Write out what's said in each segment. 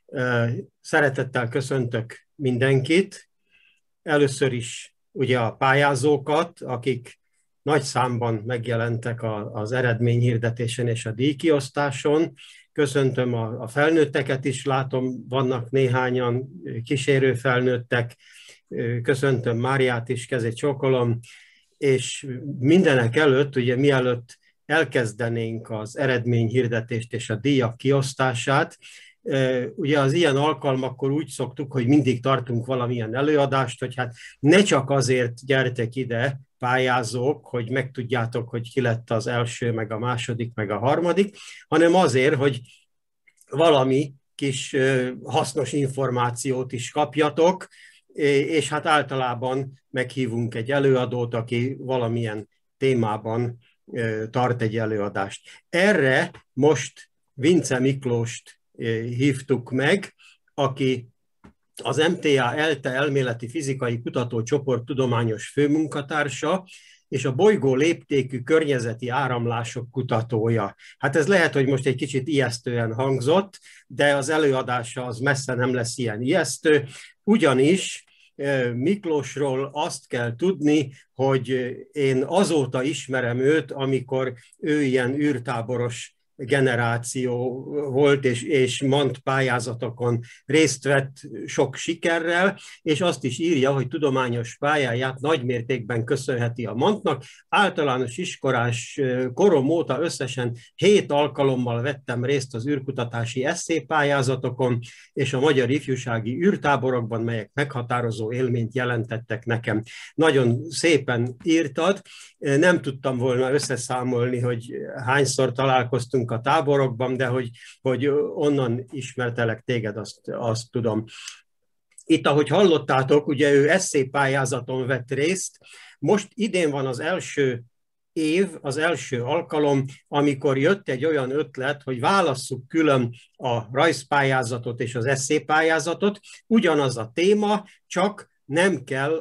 Szeretettel köszöntök mindenkit. Először is ugye a pályázókat, akik nagy számban megjelentek az eredményhirdetésen és a díjkiosztáson. Köszöntöm a felnőtteket is, látom, vannak néhányan kísérő felnőttek. Köszöntöm Máriát is, kezét csókolom. És mindenek előtt, ugye mielőtt elkezdenénk az eredményhirdetést és a díjak kiosztását, ugye az ilyen alkalmakkor úgy szoktuk, hogy mindig tartunk valamilyen előadást, hogy hát ne csak azért gyertek ide, pályázók, hogy megtudjátok, hogy ki lett az első, meg a második, meg a harmadik, hanem azért, hogy valami kis hasznos információt is kapjatok, és hát általában meghívunk egy előadót, aki valamilyen témában tart egy előadást. Erre most Vince Miklóst hívtuk meg, aki az MTA ELTE elméleti fizikai kutatócsoport tudományos főmunkatársa, és a bolygó léptékű környezeti áramlások kutatója. Hát ez lehet, hogy most egy kicsit ijesztően hangzott, de az előadása az messze nem lesz ilyen ijesztő, ugyanis Miklósról azt kell tudni, hogy én azóta ismerem őt, amikor ő ilyen űrtáboros generáció volt, és MANT pályázatokon részt vett sok sikerrel, és azt is írja, hogy tudományos pályáját nagymértékben köszönheti a MANT-nak. Általános iskolás korom óta összesen 7 alkalommal vettem részt az űrkutatási esszépályázatokon, és a magyar ifjúsági űrtáborokban, melyek meghatározó élményt jelentettek nekem. Nagyon szépen írtad, nem tudtam volna összeszámolni, hogy hányszor találkoztunk a táborokban, de hogy onnan ismertelek téged, azt tudom. Itt, ahogy hallottátok, ugye ő esszépályázaton vett részt. Most idén van az első év, az első alkalom, amikor jött egy olyan ötlet, hogy válasszuk külön a rajzpályázatot és az esszépályázatot. Ugyanaz a téma, csak nem kell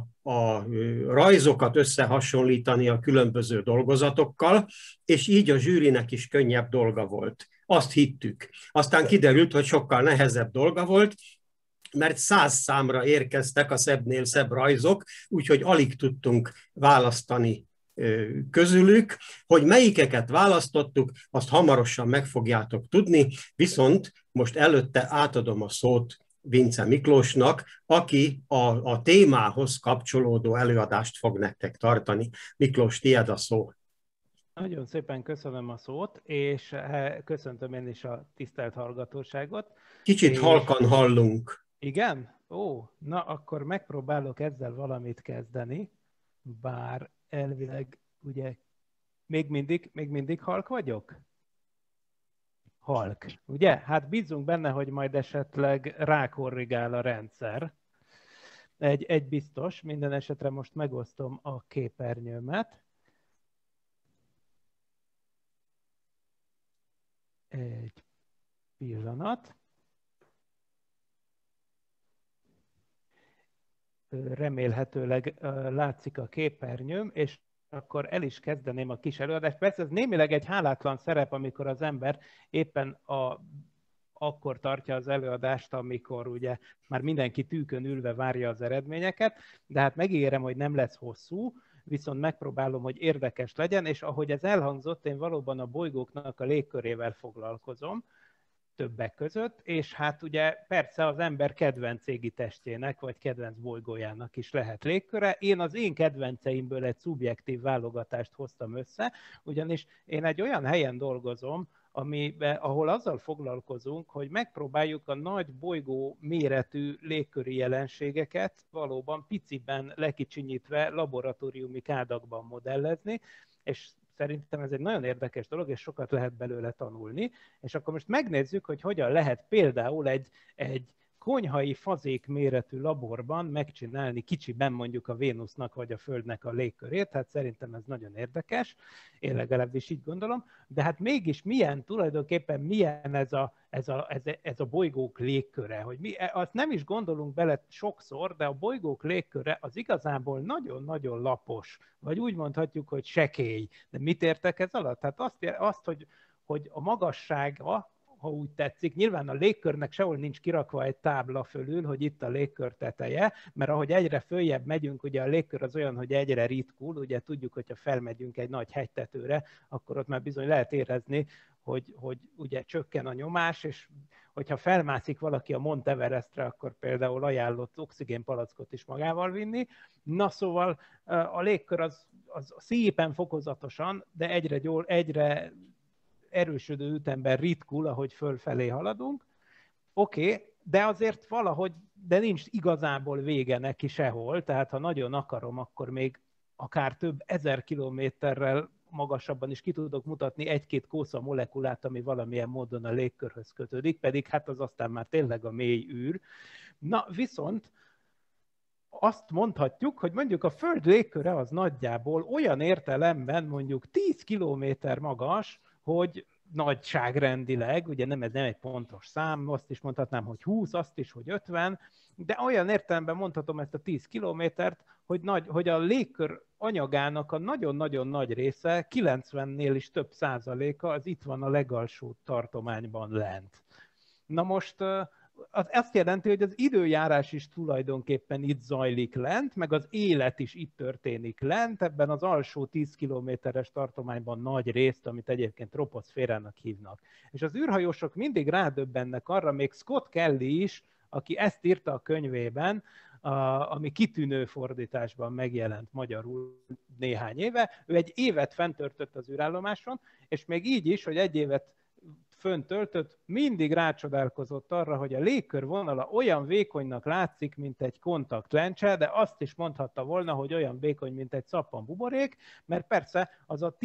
a rajzokat összehasonlítani a különböző dolgozatokkal, és így a zsűrinek is könnyebb dolga volt. Azt hittük. Aztán kiderült, hogy sokkal nehezebb dolga volt, mert 100 számra érkeztek a szebbnél szebb rajzok, úgyhogy alig tudtunk választani közülük. Hogy melyikeket választottuk, azt hamarosan meg fogjátok tudni, viszont most előtte átadom a szót Vince Miklósnak, aki a témához kapcsolódó előadást fog nektek tartani. Miklós, tiéd a szó. Nagyon szépen köszönöm a szót, és köszöntöm én is a tisztelt hallgatóságot. Kicsit halkan hallunk. Igen? Ó, na akkor megpróbálok ezzel valamit kezdeni, bár elvileg ugye még mindig halk vagyok? Halk, ugye? Hát bízunk benne, hogy majd esetleg rákorrigál a rendszer. Egy biztos, minden esetre most megosztom a képernyőmet. Egy pillanat. Remélhetőleg látszik a képernyőm, és akkor el is kezdeném a kis előadást. Persze ez némileg egy hálátlan szerep, amikor az ember éppen akkor tartja az előadást, amikor ugye már mindenki tűkön ülve várja az eredményeket, de hát megígérem, hogy nem lesz hosszú, viszont megpróbálom, hogy érdekes legyen, és ahogy ez elhangzott, én valóban a bolygóknak a légkörével foglalkozom, többek között, és hát ugye persze az ember kedvenc égitestjének, vagy kedvenc bolygójának is lehet légköre. Én az én kedvenceimből egy szubjektív válogatást hoztam össze, ugyanis én egy olyan helyen dolgozom, ahol azzal foglalkozunk, hogy megpróbáljuk a nagy bolygó méretű légköri jelenségeket valóban piciben lekicsinyítve laboratóriumi kádakban modellezni, és szerintem ez egy nagyon érdekes dolog, és sokat lehet belőle tanulni. És akkor most megnézzük, hogy hogyan lehet például egy konyhai fazék méretű laborban megcsinálni kicsiben mondjuk a Vénusznak vagy a Földnek a légkörét, hát szerintem ez nagyon érdekes, én legalábbis így gondolom, de hát mégis tulajdonképpen milyen ez a bolygók légköre, hogy azt nem is gondolunk bele sokszor, de a bolygók légköre az igazából nagyon-nagyon lapos, vagy úgy mondhatjuk, hogy sekély. De mit értek ez alatt? Hát azt hogy a magassága, ha úgy tetszik. Nyilván a légkörnek sehol nincs kirakva egy tábla fölül, hogy itt a légkör teteje, mert ahogy egyre följebb megyünk, ugye a légkör az olyan, hogy egyre ritkul, ugye tudjuk, hogyha felmegyünk egy nagy hegytetőre, akkor ott már bizony lehet érezni, hogy ugye csökken a nyomás, és hogyha felmászik valaki a Mount Everestre, akkor például ajánlott oxigénpalackot is magával vinni. Na szóval a légkör az szépen fokozatosan, de egyre erősödő ütemben ritkul, ahogy fölfelé haladunk. Oké, de azért valahogy, de nincs igazából vége neki sehol, tehát ha nagyon akarom, akkor még akár több ezer kilométerrel magasabban is ki tudok mutatni egy-két kósza molekulát, ami valamilyen módon a légkörhöz kötődik, pedig hát az aztán már tényleg a mély űr. Na, viszont azt mondhatjuk, hogy mondjuk a Föld légköre az nagyjából olyan értelemben mondjuk 10 kilométer magas, hogy nagyságrendileg, ugye nem egy pontos szám, azt is mondhatnám, hogy 20, azt is, hogy 50, de olyan értelemben mondhatom ezt a 10 kilométert, hogy a légkör anyagának a nagyon-nagyon nagy része, 90-nél is több százaléka, az itt van a legalsó tartományban lent. Na most az azt jelenti, hogy az időjárás is tulajdonképpen itt zajlik lent, meg az élet is itt történik lent, ebben az alsó 10 kilométeres tartományban nagy részt, amit egyébként troposzférának hívnak. És az űrhajósok mindig rádöbbennek arra, még Scott Kelly is, aki ezt írta a könyvében, ami kitűnő fordításban megjelent magyarul néhány éve. Ő egy évet fenntöltött az űrállomáson, és még így is, hogy egy évet fönt töltött, mindig rácsodálkozott arra, hogy a légkör vonala olyan vékonynak látszik, mint egy kontaktlencse, de azt is mondhatta volna, hogy olyan vékony, mint egy szappanbuborék, mert persze az a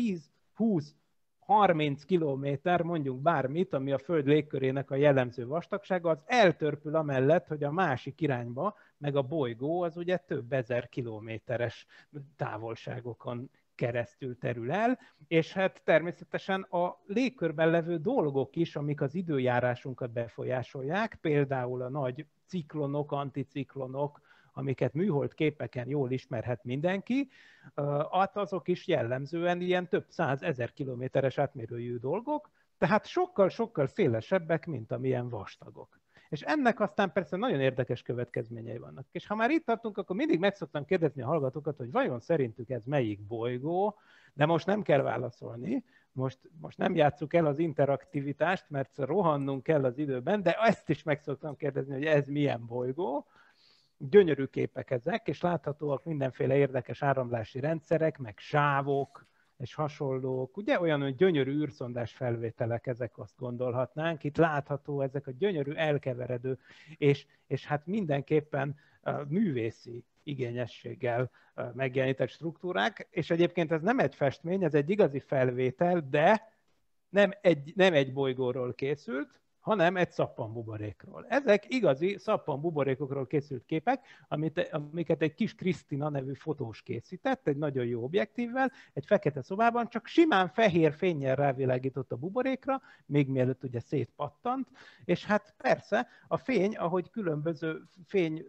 10-20-30 kilométer, mondjuk bármit, ami a Föld légkörének a jellemző vastagsága, az eltörpül amellett, hogy a másik irányba, meg a bolygó az ugye több ezer kilométeres távolságokon keresztül terül el, és hát természetesen a légkörben levő dolgok is, amik az időjárásunkat befolyásolják, például a nagy ciklonok, anticiklonok, amiket műhold képeken jól ismerhet mindenki, azok is jellemzően ilyen több 100 000 kilométeres átmérőjű dolgok, tehát sokkal-sokkal szélesebbek, mint amilyen vastagok. És ennek aztán persze nagyon érdekes következményei vannak. És ha már itt tartunk, akkor mindig meg szoktam kérdezni a hallgatókat, hogy vajon szerintük ez melyik bolygó, de most nem kell válaszolni, most nem játsszuk el az interaktivitást, mert rohannunk kell az időben, de ezt is meg szoktam kérdezni, hogy ez milyen bolygó. Gyönyörű képek ezek, és láthatóak mindenféle érdekes áramlási rendszerek, meg sávok, és hasonlók. Ugye olyan, hogy gyönyörű űrszondás felvételek, ezek azt gondolhatnánk. Itt látható ezek a gyönyörű, elkeveredő, és hát mindenképpen művészi igényességgel megjelenített struktúrák, és egyébként ez nem egy festmény, ez egy igazi felvétel, de nem egy bolygóról készült, hanem egy szappanbuborékról. Ezek igazi szappanbuborékokról készült képek, amiket egy kis Krisztina nevű fotós készített, egy nagyon jó objektívvel, egy fekete szobában, csak simán fehér fénnyel rávilágított a buborékra, még mielőtt ugye szétpattant, és hát persze a fény, ahogy különböző fény,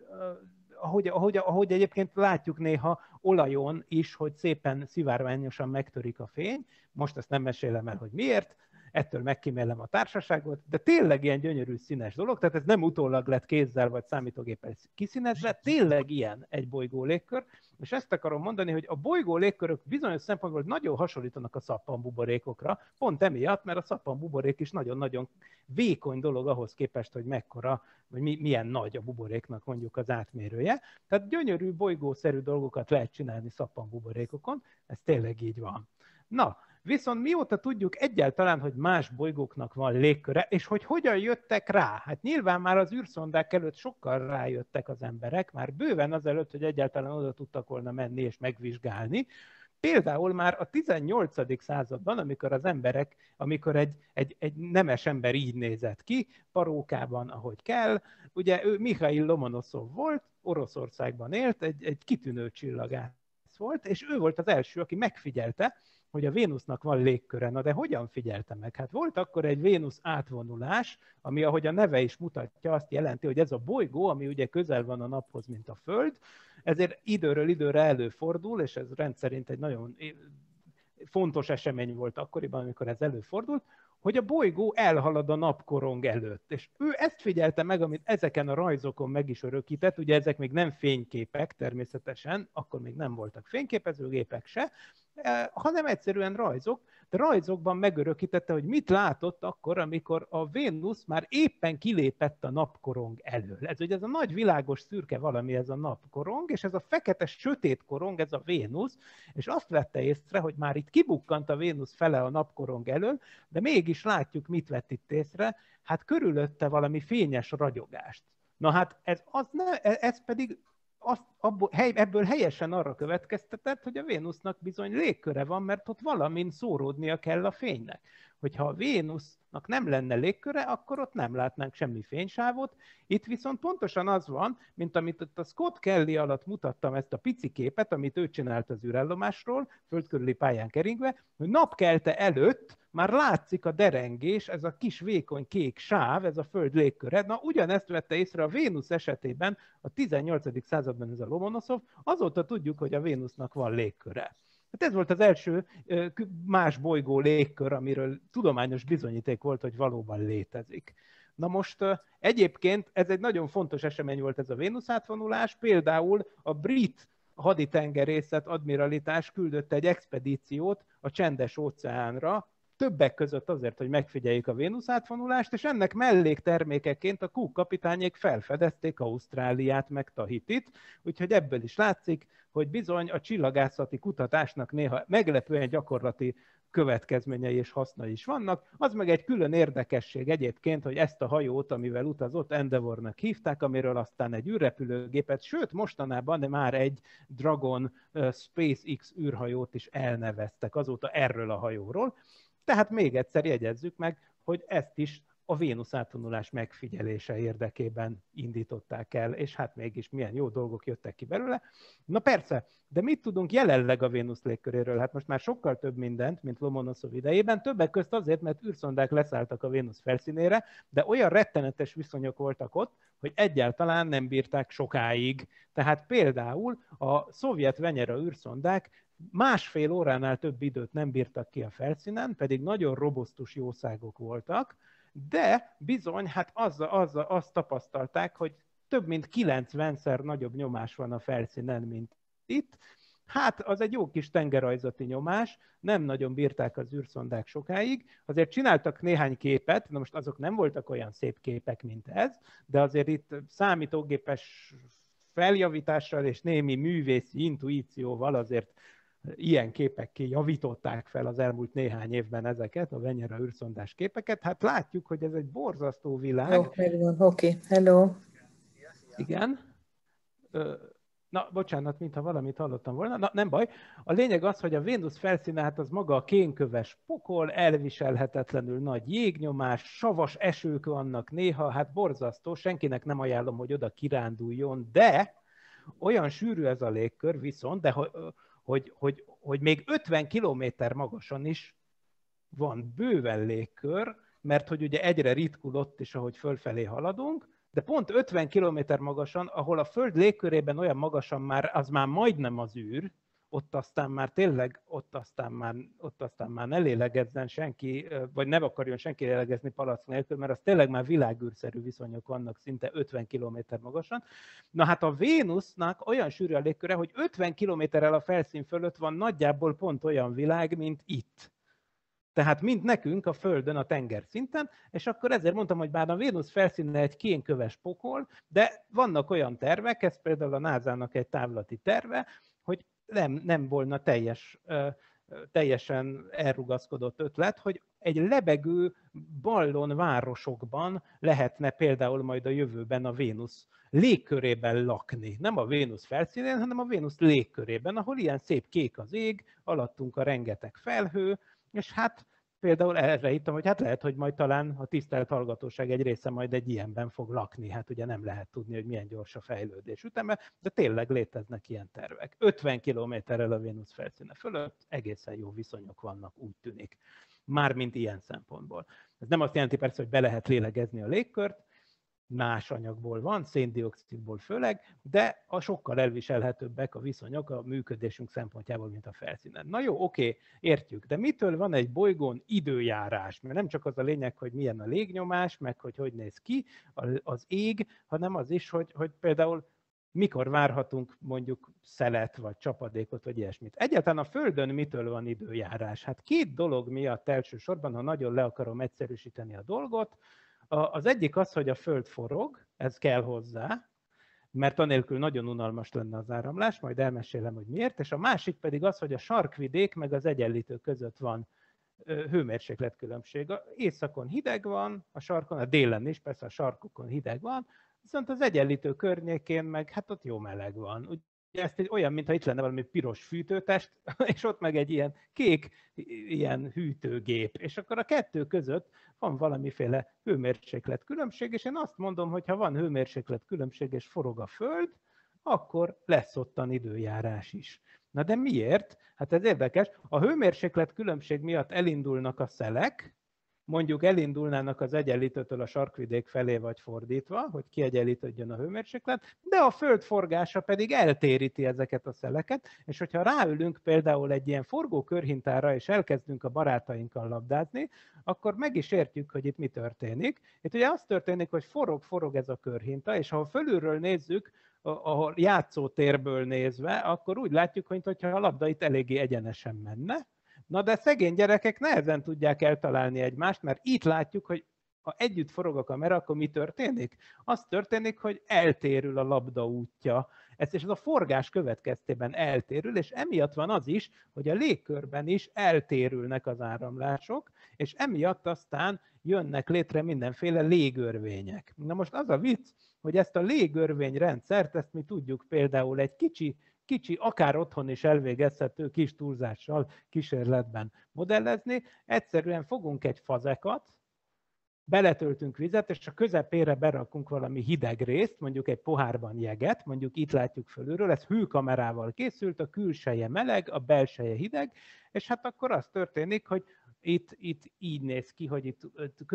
ahogy egyébként látjuk néha olajon is, hogy szépen szivárványosan megtörik a fény, most ezt nem mesélem el, hogy miért, ettől megkímélem a társaságot, de tényleg ilyen gyönyörű színes dolog, tehát ez nem utólag lett kézzel vagy számítógéppel kiszínezve, tényleg ilyen egy bolygó légkör, és ezt akarom mondani, hogy a bolygó légkörök bizonyos szempontból nagyon hasonlítanak a szappanbuborékokra, pont emiatt, mert a szappanbuborék is nagyon-nagyon vékony dolog ahhoz képest, hogy mekkora, vagy milyen nagy a buboréknak mondjuk az átmérője. Tehát gyönyörű bolygószerű dolgokat lehet csinálni szappanbuborékokon, ez tényleg így van. Na, viszont mióta tudjuk egyáltalán, hogy más bolygóknak van légköre, és hogy hogyan jöttek rá? Hát nyilván már az űrszondák előtt sokkal rájöttek az emberek, már bőven azelőtt, hogy egyáltalán oda tudtak volna menni és megvizsgálni. Például már a 18. században, amikor egy nemes ember így nézett ki, parókában, ahogy kell, ugye ő Mihail Lomonoszov volt, Oroszországban élt, egy kitűnő csillagász volt, és ő volt az első, aki megfigyelte, hogy a Vénusznak van légköre. Na de hogyan figyelte meg? Hát volt akkor egy Vénusz átvonulás, ami, ahogy a neve is mutatja, azt jelenti, hogy ez a bolygó, ami ugye közel van a naphoz, mint a Föld, ezért időről időre előfordul, és ez rendszerint egy nagyon fontos esemény volt akkoriban, amikor ez előfordult, hogy a bolygó elhalad a napkorong előtt. És ő ezt figyelte meg, amit ezeken a rajzokon meg is örökített, ugye ezek még nem fényképek természetesen, akkor még nem voltak fényképezőgépek se, hanem egyszerűen rajzok, de rajzokban megörökítette, hogy mit látott akkor, amikor a Vénusz már éppen kilépett a napkorong elől. Ez a nagy világos szürke valami, ez a napkorong, és ez a fekete sötét korong, ez a Vénusz, és azt vette észre, hogy már itt kibukkant a Vénusz fele a napkorong elől, de mégis látjuk, mit vett itt észre, hát körülötte valami fényes ragyogást. Na hát ez pedig ebből helyesen arra következtetett, hogy a Vénusznak bizony légköre van, mert ott valamin szóródnia kell a fénynek. Hogyha a Vénusznak nem lenne légköre, akkor ott nem látnánk semmi fénysávot. Itt viszont pontosan az van, mint amit ott a Scott Kelly alatt mutattam, ezt a pici képet, amit ő csinált az űrállomásról, földkörüli pályán keringve, hogy napkelte előtt már látszik a derengés, ez a kis vékony kék sáv, ez a Föld légköre. Na, ugyanezt vette észre a Vénusz esetében, a 18. században ez a Lomonoszov, azóta tudjuk, hogy a Vénusznak van légköre. Hát ez volt az első más bolygó légkör, amiről tudományos bizonyíték volt, hogy valóban létezik. Na most egyébként ez egy nagyon fontos esemény volt ez a Vénusz átvonulás, például a brit haditengerészet admiralitás küldött egy expedíciót a Csendes-óceánra, többek között azért, hogy megfigyeljük a Vénusz átvonulást, és ennek melléktermékeként a Cook kapitányék felfedezték Ausztráliát meg Tahitit, úgyhogy ebből is látszik, hogy bizony a csillagászati kutatásnak néha meglepően gyakorlati következményei és hasznai is vannak. Az meg egy külön érdekesség egyébként, hogy ezt a hajót, amivel utazott, Endeavournak hívták, amiről aztán egy űrrepülőgépet, sőt mostanában már egy Dragon SpaceX űrhajót is elneveztek azóta erről a hajóról. Tehát még egyszer jegyezzük meg, hogy ezt is a Vénusz átvonulás megfigyelése érdekében indították el, és hát mégis milyen jó dolgok jöttek ki belőle. Na persze, de mit tudunk jelenleg a Vénusz légköréről? Hát most már sokkal több mindent, mint Lomonoszov idejében, többek közt azért, mert űrszondák leszálltak a Vénusz felszínére, de olyan rettenetes viszonyok voltak ott, hogy egyáltalán nem bírták sokáig. Tehát például a szovjet Venyera űrszondák 1,5 óránál több időt nem bírtak ki a felszínen, pedig nagyon robusztus jószágok voltak, de bizony, hát azt tapasztalták, hogy több mint 90-szer nagyobb nyomás van a felszínen, mint itt. Hát az egy jó kis tengerrajzati nyomás, nem nagyon bírták az űrszondák sokáig, azért csináltak néhány képet, na most azok nem voltak olyan szép képek, mint ez, de azért itt számítógépes feljavítással és némi művészi intuícióval azért ilyen képekké javították fel az elmúlt néhány évben ezeket, a Venyera űrszondás képeket. Hát látjuk, hogy ez egy borzasztó világ. Jó, megvan, oké, hello. Igen. Na, bocsánat, mintha valamit hallottam volna. Na, nem baj. A lényeg az, hogy a Vénusz felszíne, hát az maga a kénköves pokol, elviselhetetlenül nagy jégnyomás, savas esők vannak néha, hát borzasztó, senkinek nem ajánlom, hogy oda kiránduljon, de olyan sűrű ez a légkör viszont, de hogy még 50 kilométer magasan is van bőven légkör, mert hogy ugye egyre ritkul ott is, ahogy fölfelé haladunk, de pont 50 kilométer magasan, ahol a Föld légkörében olyan magasan már, az már majdnem az űr, ott aztán már tényleg, ott aztán már ne lélegezzen senki, vagy ne akarjon senki lélegezni palack nélkül, mert az tényleg már világűrszerű viszonyok vannak szinte 50 kilométer magasan. Na hát a Vénusznak olyan sűrű a légköre, hogy 50 kilométerrel a felszín fölött van nagyjából pont olyan világ, mint itt. Tehát mint nekünk a Földön a tengerszinten, és akkor ezért mondtam, hogy bár a Vénusz felszíne egy kénköves pokol, de vannak olyan tervek, ez például a NASA-nak egy távlati terve, hogy nem volna teljesen elrugaszkodott ötlet, hogy egy lebegő ballon városokban lehetne például majd a jövőben a Vénusz légkörében lakni. Nem a Vénusz felszínén, hanem a Vénusz légkörében, ahol ilyen szép kék az ég, alattunk a rengeteg felhő, és hát például erre hittem, hogy hát lehet, hogy majd talán a tisztelt hallgatóság egy része majd egy ilyenben fog lakni. Hát ugye nem lehet tudni, hogy milyen gyors a fejlődés üteme, de tényleg léteznek ilyen tervek. 50 kilométerrel a Vénusz felszíne fölött egészen jó viszonyok vannak, úgy tűnik. Mármint ilyen szempontból. Ez nem azt jelenti persze, hogy be lehet lélegezni a légkört, más anyagból van, széndioxidból főleg, de a sokkal elviselhetőbbek a viszonyok a működésünk szempontjából, mint a felszínen. Na jó, oké, értjük, de mitől van egy bolygón időjárás? Mert nem csak az a lényeg, hogy milyen a légnyomás, meg hogy néz ki az ég, hanem az is, hogy például mikor várhatunk mondjuk szelet, vagy csapadékot, vagy ilyesmit. Egyáltalán a Földön mitől van időjárás? Hát két dolog miatt elsősorban, ha nagyon le akarom egyszerűsíteni a dolgot. Az egyik az, hogy a Föld forog, ez kell hozzá, mert anélkül nagyon unalmas lenne az áramlás, majd elmesélem, hogy miért, és a másik pedig az, hogy a sarkvidék meg az egyenlítő között van hőmérsékletkülönbség. Északon hideg van, a sarkon, a délen is, persze a sarkokon hideg van, viszont az egyenlítő környékén meg hát ott jó meleg van. Ugye ezt olyan, mintha itt lenne valami piros fűtőtest, és ott meg egy ilyen kék ilyen hűtőgép. És akkor a kettő között van valamiféle hőmérséklet különbség, és én azt mondom, hogy ha van hőmérséklet különbség és forog a Föld, akkor lesz ottan időjárás is. Na de miért? Hát ez érdekes. A hőmérséklet különbség miatt elindulnak a szelek, mondjuk elindulnának az egyenlítőtől a sarkvidék felé, vagy fordítva, hogy kiegyenlítődjön a hőmérséklet, de a Föld forgása pedig eltéríti ezeket a szeleket, és hogyha ráülünk például egy ilyen forgó körhintára, és elkezdünk a barátainkkal labdázni, akkor meg is értjük, hogy itt mi történik. Itt ugye az történik, hogy forog ez a körhinta, és ha fölülről nézzük, a játszótérből nézve, akkor úgy látjuk, mintha a labda itt eléggé egyenesen menne. Na de szegény gyerekek nehezen tudják eltalálni egymást, mert itt látjuk, hogy ha együtt forog a kamera, akkor mi történik? Az történik, hogy eltérül a labda útja. És ez a forgás következtében eltérül, és emiatt van az is, hogy a légkörben is eltérülnek az áramlások, és emiatt aztán jönnek létre mindenféle légörvények. Na most az a vicc, hogy ezt a légörvényrendszert, ezt mi tudjuk például egy kicsi, akár otthon is elvégezhető kis túlzással kísérletben modellezni. Egyszerűen fogunk egy fazekat, beletöltünk vizet, és a közepére berakunk valami hideg részt, mondjuk egy pohárban jeget, mondjuk itt látjuk fölülről, ez hőkamerával készült, a külseje meleg, a belseje hideg, és hát akkor az történik, hogy itt így néz ki, hogy itt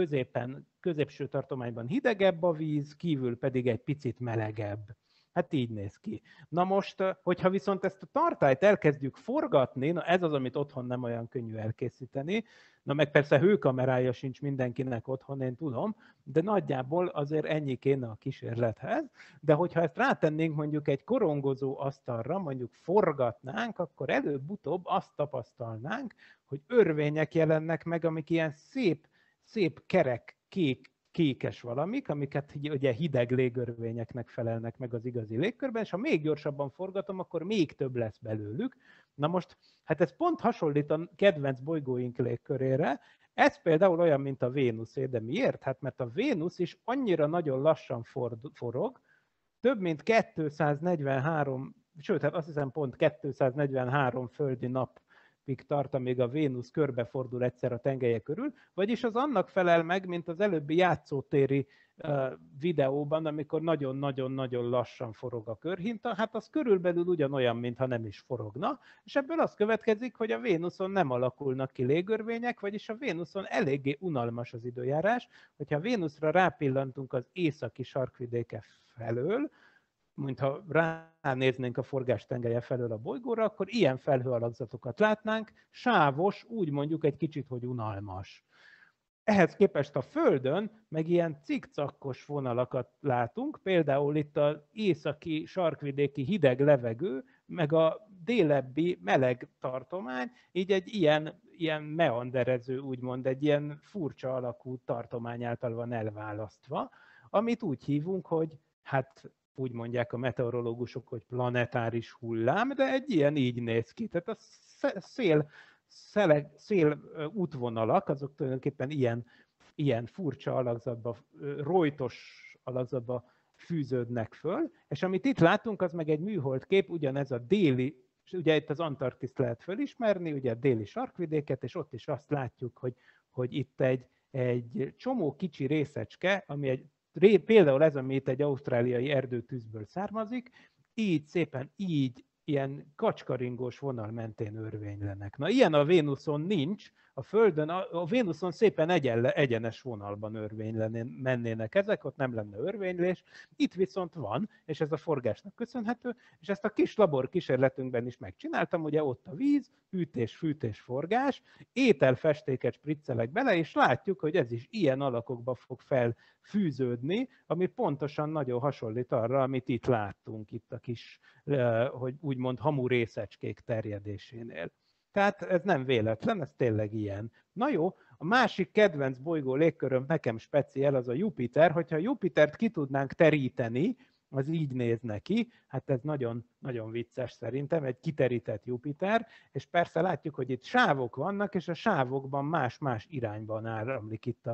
középső tartományban hidegebb a víz, kívül pedig egy picit melegebb. Hát így néz ki. Na most, hogyha viszont ezt a tartályt elkezdjük forgatni, na ez az, amit otthon nem olyan könnyű elkészíteni, na meg persze hőkamerája sincs mindenkinek otthon, én tudom, de nagyjából azért ennyi kéne a kísérlethez, de hogyha ezt rátennénk mondjuk egy korongozó asztalra, mondjuk forgatnánk, akkor előbb-utóbb azt tapasztalnánk, hogy örvények jelennek meg, amik ilyen szép kerek, kékes valamik, amiket ugye hideg légörvényeknek felelnek meg az igazi légkörben, és ha még gyorsabban forgatom, akkor még több lesz belőlük. Na most, hát ez pont hasonlít a kedvenc bolygóink légkörére, ez például olyan, mint a Vénuszé, de miért? Hát mert a Vénusz is annyira nagyon lassan forog, több mint 243, sőt, hát azt hiszem pont 243 földi nap tart, amíg a Vénusz körbefordul egyszer a tengelye körül, vagyis az annak felel meg, mint az előbbi játszótéri videóban, amikor nagyon-nagyon-nagyon lassan forog a körhinta, hát az körülbelül ugyanolyan, mintha nem is forogna, és ebből az következik, hogy a Vénuszon nem alakulnak ki légörvények, vagyis a Vénuszon eléggé unalmas az időjárás, hogyha a Vénuszra rápillantunk az északi sarkvidéke felől, mintha ránéznénk a forgástengelye felől a bolygóra, akkor ilyen felhőalakzatokat látnánk, sávos, úgy mondjuk egy kicsit, hogy unalmas. Ehhez képest a Földön meg ilyen cikcakkos vonalakat látunk, például itt az északi sarkvidéki hideg levegő, meg a délebbi meleg tartomány, így egy ilyen meanderező, úgymond egy ilyen furcsa alakú tartomány által van elválasztva, amit úgy hívunk, hogy hát úgy mondják a meteorológusok, hogy planetáris hullám, de egy ilyen így néz ki. Tehát a szél útvonalak, azok tulajdonképpen ilyen furcsa alakzatba, rojtos alakzatba fűződnek föl, és amit itt látunk, az meg egy műholdkép, ugyanez a déli, ugye itt az Antarktiszt lehet fölismerni, ugye a déli sarkvidéket, és ott is azt látjuk, hogy itt egy csomó kicsi részecske, ami például ez, ami itt egy ausztráliai erdőtűzből származik, így szépen így ilyen kacskaringós vonal mentén örvénylenek. Na, ilyen a Vénuszon nincs, a Földön, a Vénuszon szépen egyenes vonalban mennének ezek, ott nem lenne örvénylés, itt viszont van, és ez a forgásnak köszönhető, és ezt a kis laborkísérletünkben is megcsináltam, ugye ott a víz, hűtés, fűtés, forgás, ételfestéket spriccelek bele, és látjuk, hogy ez is ilyen alakokba fog felfűződni, ami pontosan nagyon hasonlít arra, amit itt láttunk, itt a kis, hogy úgymond hamu részecskék terjedésénél. Tehát ez nem véletlen, ez tényleg ilyen. Na jó, a másik kedvenc bolygó légköröm nekem speciál az a Jupiter, hogyha Jupitert ki tudnánk teríteni, az így néz neki, hát ez nagyon, nagyon vicces szerintem, egy kiterített Jupiter, és persze látjuk, hogy itt sávok vannak, és a sávokban más-más irányban áramlik itt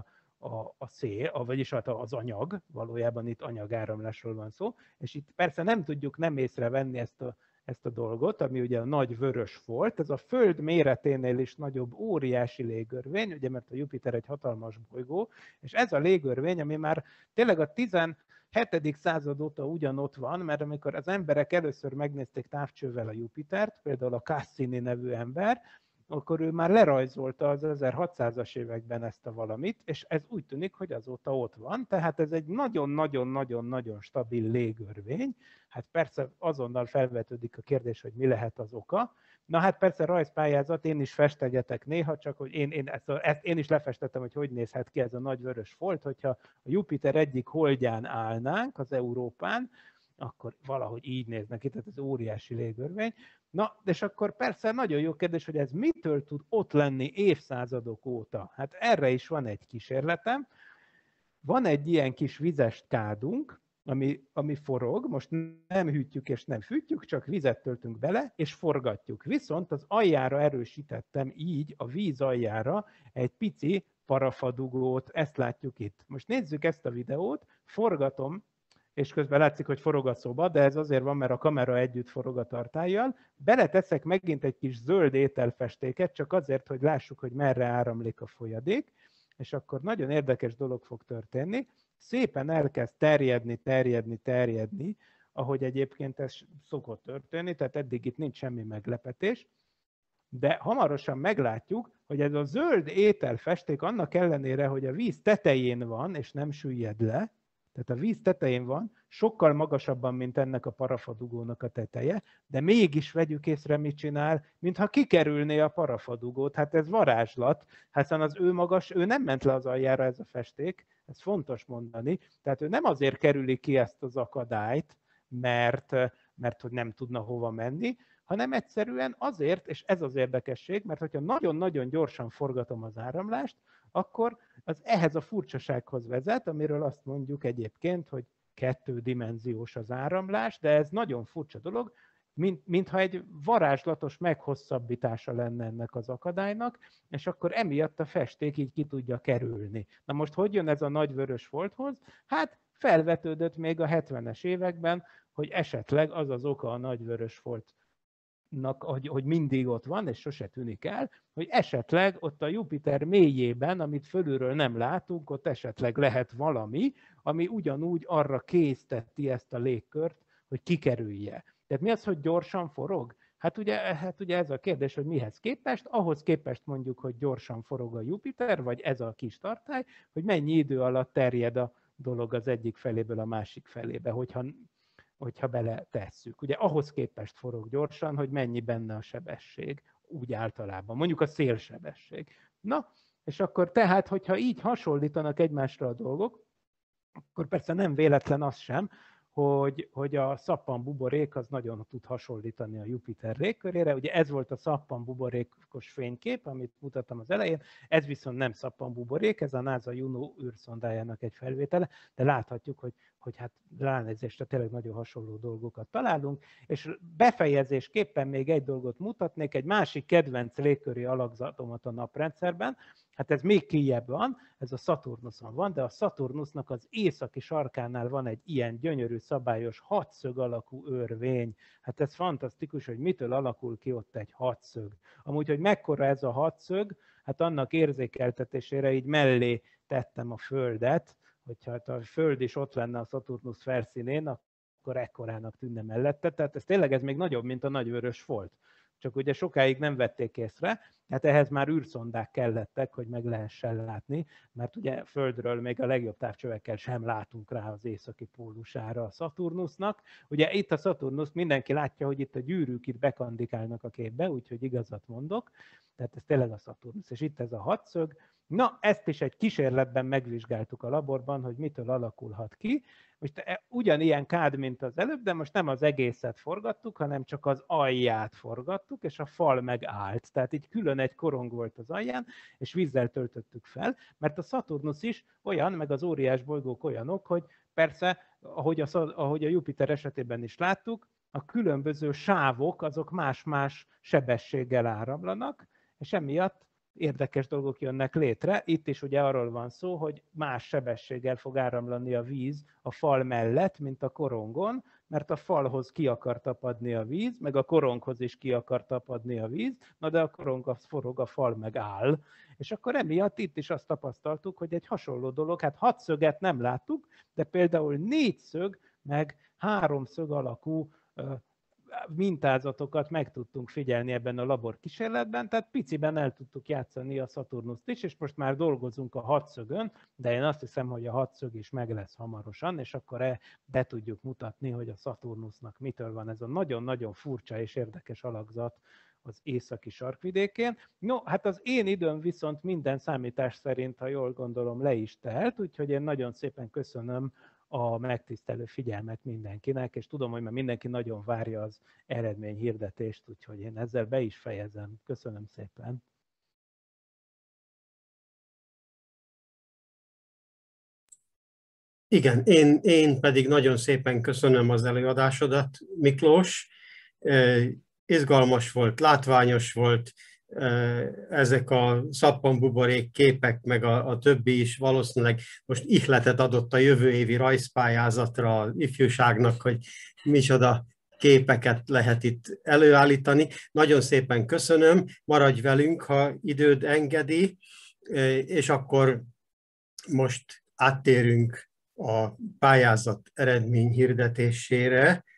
a szél, vagyis az anyag, valójában itt anyagáramlásról van szó, és itt persze nem tudjuk nem észrevenni ezt a dolgot, ami ugye a nagy vörös folt, ez a Föld méreténél is nagyobb, óriási légörvény, ugye mert a Jupiter egy hatalmas bolygó, és ez a légörvény, ami már tényleg a 17. század óta ugyanott van, mert amikor az emberek először megnézték távcsővel a Jupitert, például a Cassini nevű ember, akkor ő már lerajzolta az 1600-as években ezt a valamit, és ez úgy tűnik, hogy azóta ott van, tehát ez egy nagyon-nagyon-nagyon-nagyon stabil légörvény. Hát persze azonnal felvetődik a kérdés, hogy mi lehet az oka. Na hát persze rajzpályázat, én is festegetek néha, csak hogy én is lefestettem, hogy nézhet ki ez a nagy vörös folt, hogyha a Jupiter egyik holdján állnánk, az Európán, akkor valahogy így néznek ki, tehát ez óriási légörvény. Na, és akkor persze nagyon jó kérdés, hogy ez mitől tud ott lenni évszázadok óta. Hát erre is van egy kísérletem. Van egy ilyen kis vizes kádunk, ami forog, most nem hűtjük és nem fűtjük, csak vizet töltünk bele, és forgatjuk. Viszont az aljára erősítettem így, a víz aljára egy pici parafadugót, ezt látjuk itt. Most nézzük ezt a videót, forgatom, és közben látszik, hogy forog a szoba, de ez azért van, mert a kamera együtt forog a tartállyal. Beleteszek megint egy kis zöld ételfestéket, csak azért, hogy lássuk, hogy merre áramlik a folyadék, és akkor nagyon érdekes dolog fog történni. Szépen elkezd terjedni, ahogy egyébként ez szokott történni, tehát eddig itt nincs semmi meglepetés, de hamarosan meglátjuk, hogy ez a zöld ételfesték annak ellenére, hogy a víz tetején van, és nem süllyed le, tehát a víz tetején van, sokkal magasabban, mint ennek a parafadugónak a teteje, de mégis vegyük észre, mit csinál, mintha kikerülné a parafadugót. Hát ez varázslat, hiszen az ő nem ment le az aljára ez a festék, ez fontos mondani, tehát ő nem azért kerüli ki ezt az akadályt, mert hogy nem tudna hova menni, hanem egyszerűen azért, és ez az érdekesség, mert hogyha nagyon-nagyon gyorsan forgatom az áramlást, akkor az ehhez a furcsasághoz vezet, amiről azt mondjuk egyébként, hogy 2-dimenziós az áramlás, de ez nagyon furcsa dolog, mintha egy varázslatos meghosszabbítása lenne ennek az akadálynak, és akkor emiatt a festék így ki tudja kerülni. Na most hogy jön ez a nagy vörös folthoz? Hát felvetődött még a 70-es években, hogy esetleg az az oka a nagy vörös foltnak, hogy mindig ott van, és sose tűnik el, hogy esetleg ott a Jupiter mélyében, amit fölülről nem látunk, ott esetleg lehet valami, ami ugyanúgy arra készteti ezt a légkört, hogy kikerülje. Tehát mi az, hogy gyorsan forog? Hát ugye ez a kérdés, hogy mihez képest, ahhoz képest mondjuk, hogy gyorsan forog a Jupiter, vagy ez a kis tartály, hogy mennyi idő alatt terjed a dolog az egyik feléből a másik felébe, hogyha bele tesszük. Ugye ahhoz képest forog gyorsan, hogy mennyi benne a sebesség, úgy általában, mondjuk a szélsebesség. Na, és akkor tehát, hogyha így hasonlítanak egymásra a dolgok, akkor persze nem véletlen az sem, hogy a szappanbuborék az nagyon tud hasonlítani a Jupiter légkörére. Ugye ez volt a szappanbuborékos fénykép, amit mutattam az elején, ez viszont nem szappanbuborék, ez a NASA Juno űrszondájának egy felvétele, de láthatjuk, hogy hát ránézésre tényleg nagyon hasonló dolgokat találunk, és befejezésképpen még egy dolgot mutatnék, egy másik kedvenc légköri alakzatomat a naprendszerben, hát ez még kijjebb van, ez a Szaturnuszon van, de a Szaturnusznak az északi sarkánál van egy ilyen gyönyörű, szabályos hatszög alakú örvény. Hát ez fantasztikus, hogy mitől alakul ki ott egy hatszög. Amúgy, hogy mekkora ez a hatszög, hát annak érzékeltetésére így mellé tettem a Földet, hogyha a Föld is ott lenne a Szaturnusz felszínén, akkor ekkorának tűnne mellette. Tehát ez még nagyobb, mint a nagyvörös folt. Csak ugye sokáig nem vették észre, hát ehhez már űrszondák kellettek, hogy meg lehessen látni, mert ugye Földről még a legjobb távcsövekkel sem látunk rá az északi pólusára a Szaturnusznak. Ugye itt a Szaturnusz mindenki látja, hogy itt a gyűrűk itt bekandikálnak a képbe, úgyhogy igazat mondok. Tehát ez tényleg a Szaturnusz, és itt ez a hatszög. Na, ezt is egy kísérletben megvizsgáltuk a laborban, hogy mitől alakulhat ki. Most ugyanilyen kád, mint az előbb, de most nem az egészet forgattuk, hanem csak az alját forgattuk, és a fal megállt. Tehát így külön egy korong volt az alján, és vízzel töltöttük fel, mert a Szaturnusz is olyan, meg az óriás bolygók olyanok, hogy persze, ahogy a Jupiter esetében is láttuk, a különböző sávok azok más-más sebességgel áramlanak, és emiatt érdekes dolgok jönnek létre. Itt is ugye arról van szó, hogy más sebességgel fog áramlani a víz a fal mellett, mint a korongon, mert a falhoz ki akar tapadni a víz, meg a koronghoz is ki akar tapadni a víz, na de a korong az forog, a fal meg áll. És akkor emiatt itt is azt tapasztaltuk, hogy egy hasonló dolog, hát 6 szöget nem láttuk, de például 4 szög, meg 3 szög alakú mintázatokat meg tudtunk figyelni ebben a labor kísérletben, tehát piciben el tudtuk játszani a Szaturnuszt is, és most már dolgozunk a 6 szögön, de én azt hiszem, hogy a 6 szög is meg lesz hamarosan, és akkor be tudjuk mutatni, hogy a Szaturnusznak mitől van ez a nagyon-nagyon furcsa és érdekes alakzat az északi sarkvidékén. No, hát az én időm viszont minden számítás szerint, ha jól gondolom, le is telt, úgyhogy én nagyon szépen köszönöm a megtisztelő figyelmet mindenkinek, és tudom, hogy már mindenki nagyon várja az eredményhirdetést, úgyhogy én ezzel be is fejezem. Köszönöm szépen. Igen, én pedig nagyon szépen köszönöm az előadásodat, Miklós. Izgalmas volt, látványos volt, ezek a szappanbuborék képek, meg a többi is valószínűleg most ihletet adott a jövő évi rajzpályázatra az ifjúságnak, hogy micsoda képeket lehet itt előállítani. Nagyon szépen köszönöm, maradj velünk, ha időd engedi, és akkor most áttérünk a pályázat eredmény hirdetésére.